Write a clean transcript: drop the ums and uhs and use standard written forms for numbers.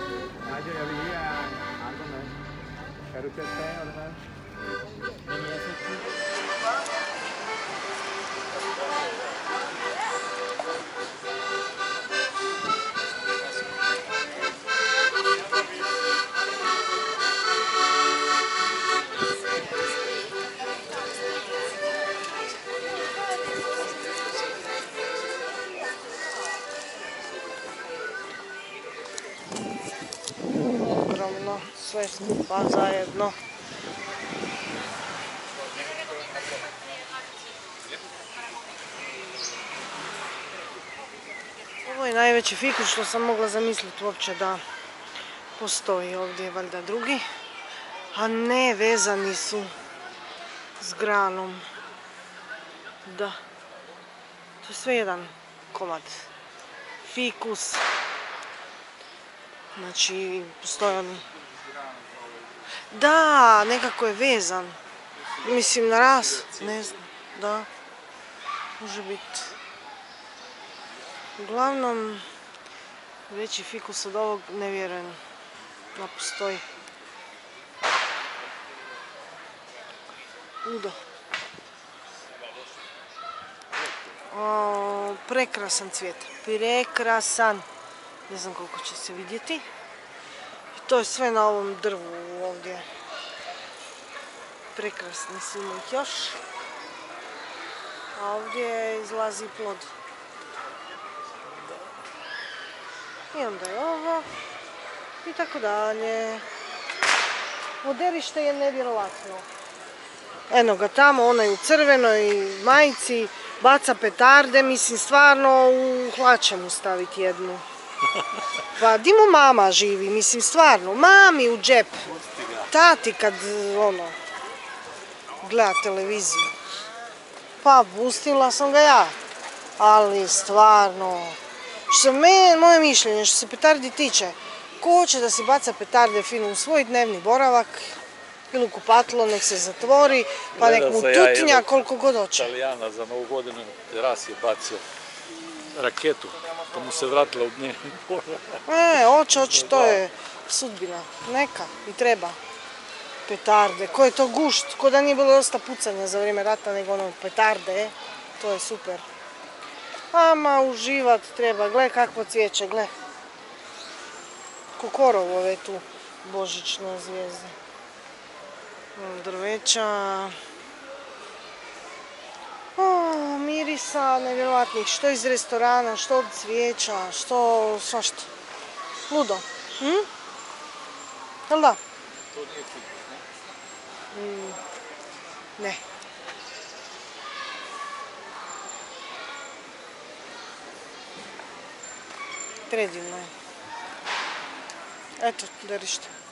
Ayo ya vi algo más. Pero que esté, ¿verdad? Ogromno, sve skupa zajedno. Ovo je najveći fikus što sam mogla zamisliti uopće da postoji ovdje, valjda drugi. A ne, vezani su s granom. Da. To je sve jedan komad. Fikus. Znači, postoji on... Da, nekako je vezan. Mislim, na raz, ne znam, da. Može biti. Uglavnom, veći fikus od ovog ne vjerujem da postoji. Udo. Prekrasan cvijet. Prekrasan. Ne znam koliko će se vidjeti. I to je sve na ovom drvu ovdje. Prekrasni su ih još. A ovdje izlazi plod. I onda je ovo. I tako dalje. Moderište je nevjerovatno. Eno ga tamo, onaj u crvenoj majici, baca petarde, mislim stvarno u hlače mu staviti jednu. Pa di mu mama živi, mislim stvarno, mami u džep. Tati kad ono, gleda televiziju. Pa pustila sam ga ja, ali stvarno, moje mišljenje što se petardi tiče, ko hoće da si baca petarde fino u svoj dnevni boravak, ili u kupatilo, nek se zatvori, pa nek mu tutnja koliko god hoće. Italijana za Novu godinu raz je bacio raketu, pa mu se vratila u dnevni boravak. Hoće, to je sudbina. Neka i treba. Petarde, ko je to gušt, ko da nije bilo dosta pucanja za vrijeme rata, nego ono petarde, to je super. Ama uživat treba, gle kakvo cvijeće, gle. Kokorove tu božićne zvijezde. Drveća. Mirisa nevjerojatnih, što iz restorana, što od cvijeća, što svašta. Ludo. Jel da? To nije fikus, ne? Ne. Predivno je. Eto, derište.